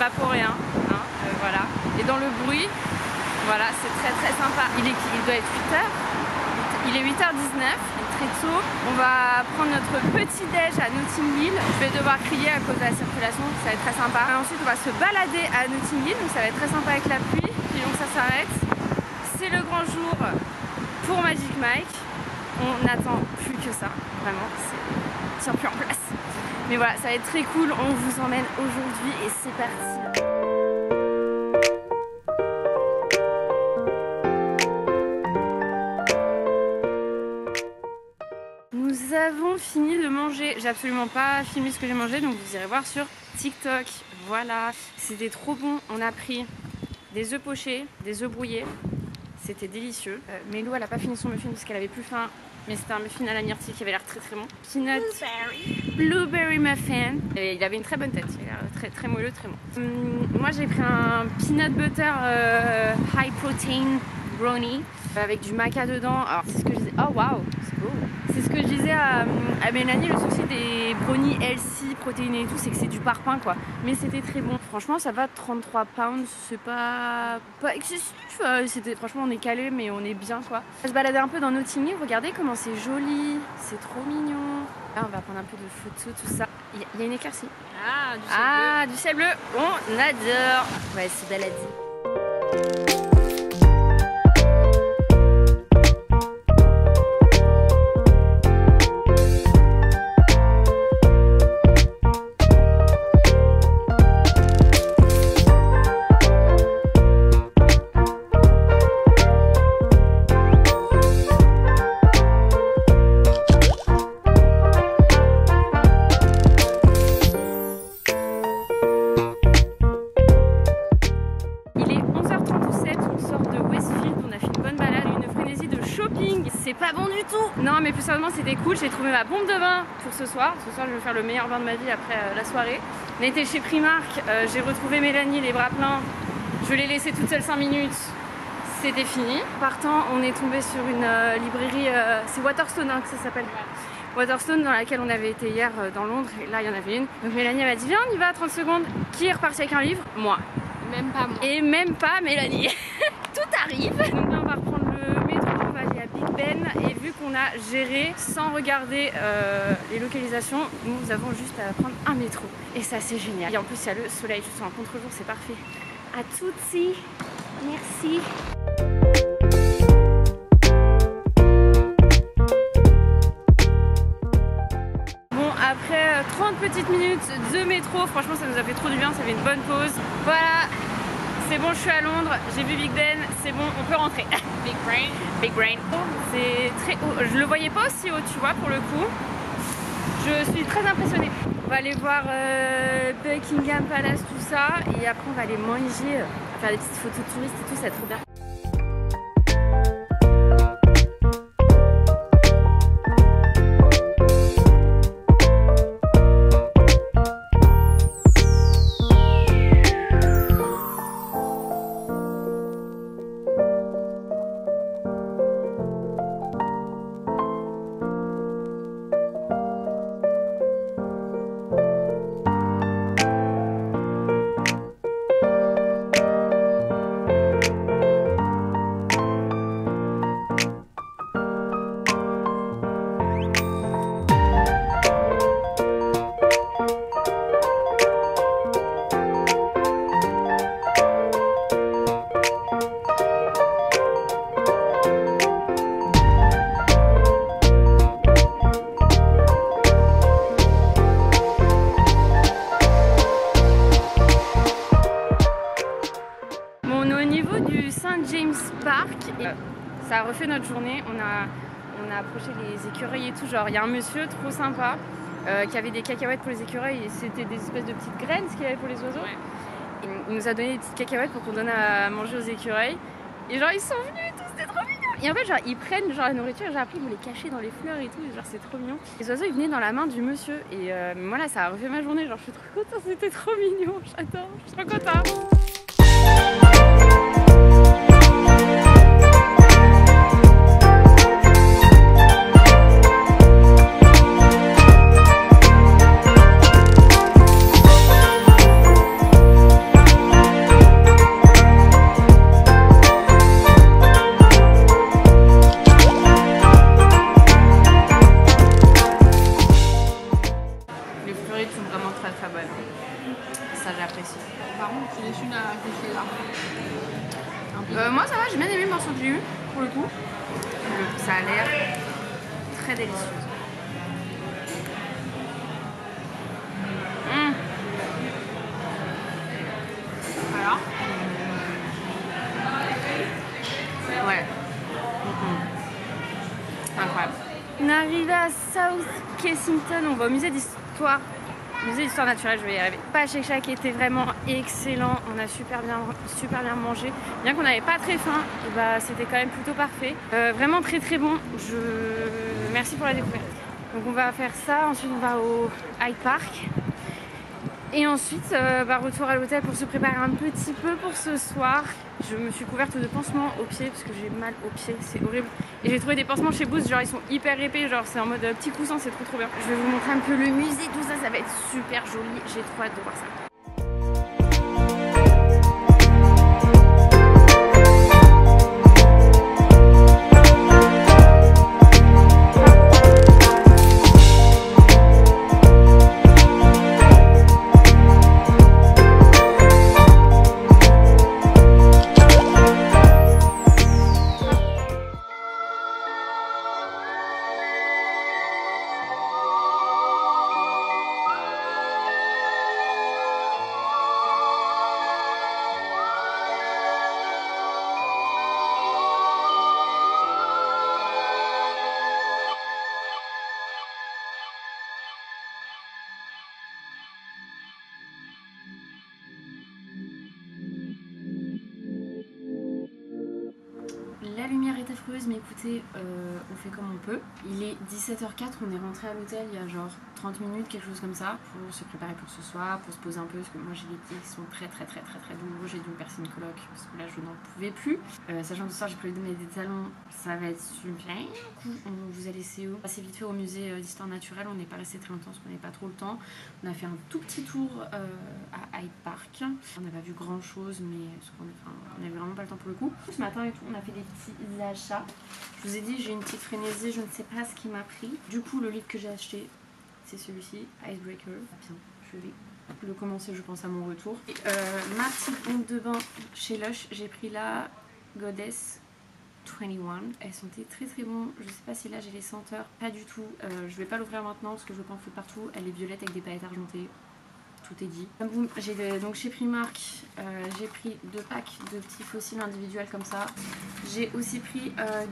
là pour rien, hein, voilà. Et dans le bruit, voilà, c'est très sympa. Il doit être 8h, il est 8h19, très tôt. On va prendre notre petit déj à Notting Hill. Je vais devoir crier à cause de la circulation, ça va être très sympa. Et ensuite on va se balader à Notting Hill, donc ça va être très sympa avec la pluie. Puis donc ça s'arrête. C'est le grand jour pour Magic Mike. On n'attend plus que ça, vraiment, c'est tient plus en place. Mais voilà, ça va être très cool, on vous emmène aujourd'hui et c'est parti. Nous avons fini de manger. J'ai absolument pas filmé ce que j'ai mangé, donc vous irez voir sur TikTok. Voilà, c'était trop bon. On a pris des œufs pochés, des œufs brouillés. C'était délicieux. Mélou, elle a pas fini son muffin parce qu'elle avait plus faim. Mais c'était un muffin à la myrtille qui avait l'air très bon. Peanut Blueberry muffin. Et il avait une très bonne tête. Il a l'air très moelleux, très bon. Moi j'ai pris un peanut butter high protein brownie avec du maca dedans. Alors c'est ce que je disais. Oh waouh, c'est beau. C'est ce que je disais à Mélanie, le souci des brownies healthy, protéinés et tout, c'est que c'est du parpaing quoi. Mais c'était très bon. Franchement ça va, 33 pounds, c'est pas excessif. Franchement on est calé mais on est bien quoi. On va se balader un peu dans Notting Hill, regardez comment c'est joli, c'est trop mignon. Là on va prendre un peu de photos, tout ça. Il y a une éclaircie. Ah, du ciel bleu. On adore. On va se balader. C'est pas bon du tout. Non mais plus sérieusement c'était cool, j'ai trouvé ma bombe de bain pour ce soir. Ce soir je vais faire le meilleur bain de ma vie après la soirée. On a été chez Primark, j'ai retrouvé Mélanie les bras pleins. Je l'ai laissée toute seule 5 minutes, c'était fini. En partant on est tombé sur une librairie, c'est Waterstone hein, que ça s'appelle. Waterstone dans laquelle on avait été hier dans Londres et là il y en avait une. Donc Mélanie elle m'a dit viens on y va 30 secondes. Qui est reparti avec un livre? Moi. Même pas moi. Et même pas Mélanie. Tout arrive. Donc là on va reprendre le métro. Big Ben et vu qu'on a géré sans regarder les localisations, nous avons juste à prendre un métro et ça c'est génial. Et en plus il y a le soleil, je suis en contre-jour, c'est parfait. À tutti, merci. Bon après 30 petites minutes de métro, franchement ça nous a fait trop du bien, ça fait une bonne pause. Voilà. C'est bon, je suis à Londres, j'ai vu Big Ben, c'est bon, on peut rentrer. Big brain. Big brain. C'est très haut. Je le voyais pas aussi haut, tu vois, pour le coup. Je suis très impressionnée. On va aller voir Buckingham Palace, tout ça. Et après, on va aller manger, faire des petites photos de touristes et tout, c'est trop bien. Ça a refait notre journée, on a approché les écureuils et tout, genre il y a un monsieur trop sympa qui avait des cacahuètes pour les écureuils et c'était des espèces de petites graines ce qu'il y avait pour les oiseaux. Ouais. Il nous a donné des petites cacahuètes pour qu'on donne à manger aux écureuils et genre ils sont venus et tout, c'était trop mignon. Et en fait genre ils prennent genre la nourriture et genre après ils vont les cacher dans les fleurs et tout, et genre c'est trop mignon. Les oiseaux ils venaient dans la main du monsieur et moi là ça a refait ma journée, genre je suis trop contente, c'était trop mignon, j'adore, je suis trop contente. Ça a l'air très délicieux. Alors Ouais. Incroyable. On est arrivé à South Kensington, on va au musée d'histoire. Musée d'histoire naturelle, je vais y arriver. Shake Shack était vraiment excellent, on a super bien mangé. Bien qu'on n'avait pas très faim, et bah, c'était quand même plutôt parfait. Vraiment très très bon, merci pour la découverte. Donc on va faire ça, ensuite on va au Hyde Park. Et ensuite, retour à l'hôtel pour se préparer un petit peu pour ce soir. Je me suis couverte de pansements aux pieds parce que j'ai mal aux pieds, c'est horrible. Et j'ai trouvé des pansements chez Boots, genre ils sont hyper épais, genre c'est en mode petit coussin, c'est trop bien. Je vais vous montrer un peu le musée, tout ça, ça va être super joli. J'ai trop hâte de voir ça. La lumière est affreuse, mais écoutez, on fait comme on peut. Il est 17h04, on est rentré à l'hôtel il y a genre 30 minutes, quelque chose comme ça, pour se préparer pour ce soir, pour se poser un peu, parce que moi j'ai les pieds qui sont très douloureux, j'ai dû me percer une coloc, parce que là je n'en pouvais plus. Sachant que ce soir j'ai prévu de mettre des talons, ça va être super. On vous a laissé assez vite fait au musée d'histoire naturelle, on n'est pas resté très longtemps parce qu'on n'avait pas trop le temps. On a fait un tout petit tour à Hyde Park. On n'a pas vu grand chose, mais on n'avait vraiment pas le temps pour le coup. Ce matin et tout, on a fait des petits achats. Je vous ai dit, j'ai une petite frénésie, je ne sais pas ce qui m'a pris. Du coup, le livre que j'ai acheté, c'est celui-ci, Icebreaker. Bien, je vais le commencer, je pense, à mon retour. Et, ma petite pompe de bain chez Lush, j'ai pris la Goddess 21. Elles sentaient très bon. Je sais pas si là j'ai les senteurs, pas du tout. Je vais pas l'ouvrir maintenant parce que je veux pas en foutre partout. Elle est violette avec des paillettes argentées. Tout est dit. Donc chez Primark, j'ai pris 2 packs de petits fossiles individuels comme ça. J'ai aussi pris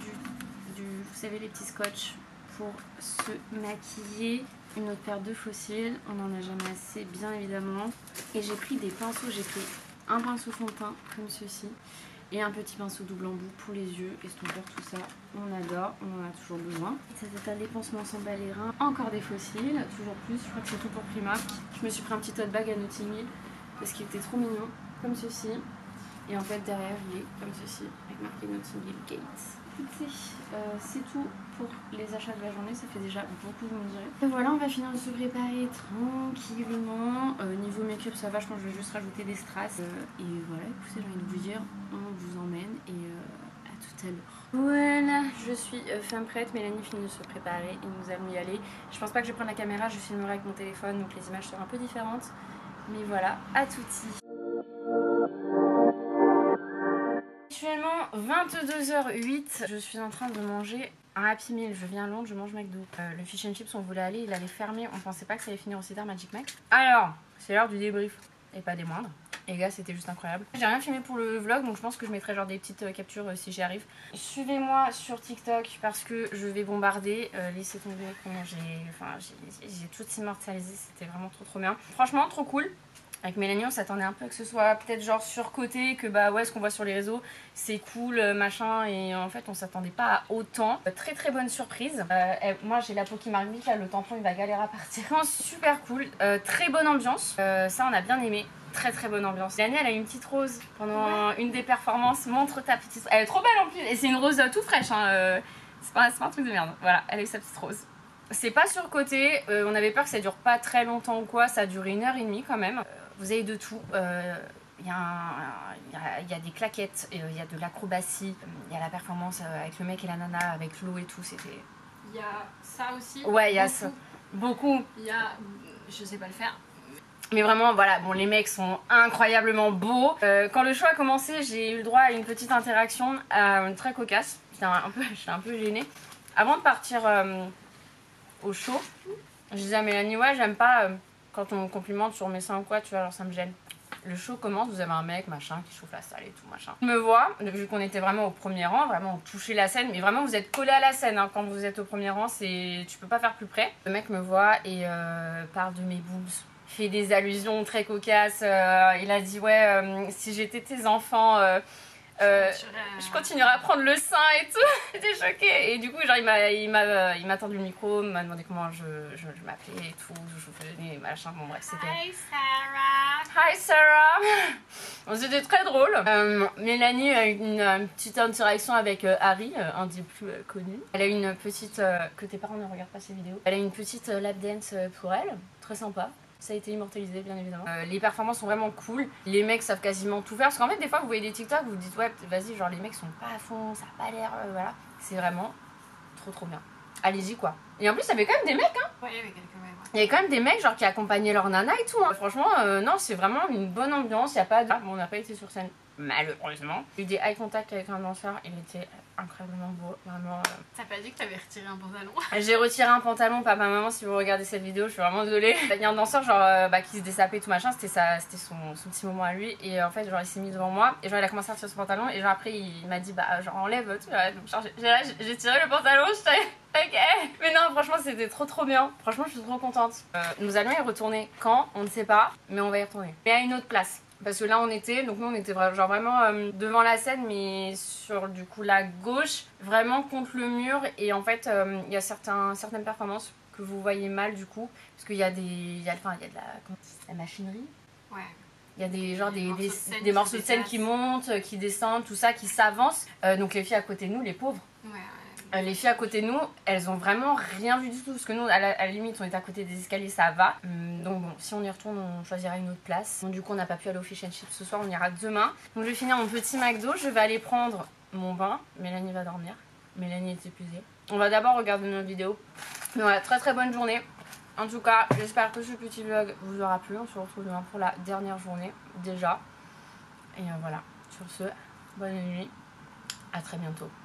vous savez, les petits scotch pour se maquiller. Une autre paire de fossiles, on en a jamais assez bien évidemment. Et j'ai pris des pinceaux, j'ai pris un pinceau fond de teint comme ceci. Et un petit pinceau double embout pour les yeux, estompeur, tout ça, on adore, on en a toujours besoin. C'est un dépensement sans balérin, encore des fossiles, toujours plus, je crois que c'est tout pour Primark. Je me suis pris un petit tote bag à Notting Hill parce qu'il était trop mignon, comme ceci. Et en fait derrière il est comme ceci, avec marqué Notting Hill Gates. Écoutez, c'est tout pour les achats de la journée, ça fait déjà beaucoup, vous me direz. Et voilà, on va finir de se préparer tranquillement. Niveau make-up, ça va, je pense que je vais juste rajouter des strass. Et voilà, écoutez, j'ai envie de vous dire, on vous emmène et à tout à l'heure. Voilà, je suis femme prête, Mélanie finit de se préparer et nous allons y aller. Je pense pas que je vais prendre la caméra, je filmerai avec mon téléphone, donc les images seront un peu différentes. Mais voilà, à touti. Actuellement 22h08, je suis en train de manger un Happy Meal. Je viens à Londres, je mange McDo. Le fish and chips, on voulait aller, il allait fermer, on pensait pas que ça allait finir aussi tard, Magic Mac. Alors, c'est l'heure du débrief, et pas des moindres. Les gars, c'était juste incroyable. J'ai rien filmé pour le vlog, donc je pense que je mettrai genre des petites captures si j'y arrive. Suivez-moi sur TikTok parce que je vais bombarder. Laissez tomber comment j'ai tout immortalisé, c'était vraiment trop bien. Franchement, trop cool. Avec Mélanie, on s'attendait un peu que ce soit peut-être genre surcoté, que bah ouais, ce qu'on voit sur les réseaux, c'est cool, machin, et en fait, on s'attendait pas à autant. Très bonne surprise. Moi, j'ai la peau qui marque vite, là, le tampon, il va galérer à partir. Super cool, très bonne ambiance, ça, on a bien aimé. Très bonne ambiance. L'année, elle a une petite rose pendant une des performances. Montre ta petite... Elle est trop belle en plus, et c'est une rose toute fraîche, hein. C'est pas un truc de merde. Voilà, elle a eu sa petite rose. C'est pas surcoté, on avait peur que ça dure pas très longtemps ou quoi, ça a duré 1h30 quand même. Vous avez de tout, il y a des claquettes, il y a de l'acrobatie, il y a la performance avec le mec et la nana, avec l'eau et tout, c'était... Il y a ça aussi. Ouais, il y a ça. Beaucoup. Il y a... Je sais pas le faire. Mais vraiment, voilà, bon, les mecs sont incroyablement beaux. Quand le show a commencé, j'ai eu le droit à une petite interaction très cocasse. J'étais un peu gênée. Avant de partir au show, je disais à Mélanie, ouais, j'aime pas quand on me complimente sur mes seins ou quoi, tu vois, alors ça me gêne. Le show commence, vous avez un mec, machin, qui chauffe la salle et tout, machin. Il me voit, vu qu'on était vraiment au premier rang, vraiment on touchait la scène, mais vraiment vous êtes collé à la scène, hein, quand vous êtes au premier rang, tu peux pas faire plus près. Le mec me voit et parle de mes boobs. Fait des allusions très cocasses, il a dit, ouais, si j'étais tes enfants... je continuerai à prendre le sein et tout. J'étais choquée. Et du coup, genre, il m'a tendu le micro, m'a demandé comment je m'appelais et tout, je venais, machin. Bon, bref, c'était. Hi Sarah. Hi Sarah. Bon, c'était très drôle. Mélanie a eu une petite interaction avec Harry, un des plus connus. Elle a eu une petite. Que tes parents ne regardent pas ces vidéos. Elle a eu une petite lap dance pour elle, très sympa. Ça a été immortalisé, bien évidemment. Les performances sont vraiment cool. Les mecs savent quasiment tout faire. Parce qu'en fait, des fois, vous voyez des TikTok, vous vous dites, ouais, vas-y, genre les mecs sont pas à fond, ça a pas l'air, voilà. C'est vraiment trop bien. Allez-y, quoi. Et en plus, il y avait quand même des mecs, hein. Ouais, il y avait quelques mecs, ouais. Il y avait quand même des mecs, genre, qui accompagnaient leur nana et tout, hein. Franchement, non, c'est vraiment une bonne ambiance. Il y a pas de... Bon, on n'a pas été sur scène, malheureusement. J'ai eu des eye contact avec un danseur, il était incroyablement beau, vraiment. T'as pas dit que t'avais retiré un pantalon? J'ai retiré un pantalon, papa, maman, si vous regardez cette vidéo, je suis vraiment désolée. Il y a un danseur, genre, qui se dessapait et tout machin, c'était son petit moment à lui. Et en fait, genre, il s'est mis devant moi, et genre, il a commencé à retirer son pantalon, et genre, après, il m'a dit, bah, genre, enlève, tu vois. Donc, genre, j'ai tiré le pantalon, j'étais ok. Mais non, franchement, c'était trop bien. Franchement, je suis trop contente. Nous allons y retourner quand, on ne sait pas, mais on va y retourner. Mais à une autre place. Parce que là on était genre vraiment devant la scène, mais sur du coup la gauche, vraiment contre le mur. Et en fait il y a certaines performances que vous voyez mal du coup, parce qu'il y a de la machinerie. Ouais. Il y a des morceaux de scène qui montent, qui descendent, tout ça, qui s'avancent. Donc les filles à côté de nous, les pauvres. Ouais. Les filles à côté de nous, elles ont vraiment rien vu du tout. Parce que nous, à la limite, on est à côté des escaliers, ça va. Donc bon, si on y retourne, on choisira une autre place. Donc du coup, on n'a pas pu aller au Fish and Chips ce soir, on ira demain. Donc je vais finir mon petit McDo, je vais aller prendre mon bain. Mélanie va dormir. Mélanie est épuisée. On va d'abord regarder notre vidéo. Mais voilà, très bonne journée. En tout cas, j'espère que ce petit vlog vous aura plu. On se retrouve demain pour la dernière journée, déjà. Et voilà, sur ce, bonne nuit. À très bientôt.